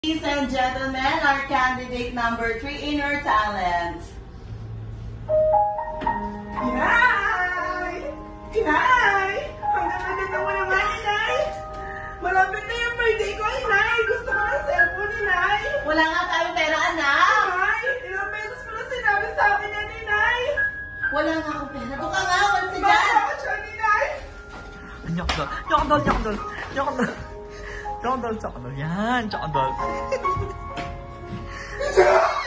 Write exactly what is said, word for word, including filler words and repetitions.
Ladies and gentlemen, our candidate number three, Inner Talent. Inay! Inay! Hanggang agad mo naman, Inay! Malapit na yung birthday ko, Inay! Gusto ko ng cellphone, Inay! Wala nga tayong pera, anak! Inay! Ilang beses ko na sinabi sa akin yan, Inay! Wala nga akong pera. Doon ka nga, wala ka Baka dyan! ako dyan, Inay! Nyokdol, nyokdol, nyokdol, nyokdol. Nyokdol, nyokdol. Yan, nyokdol.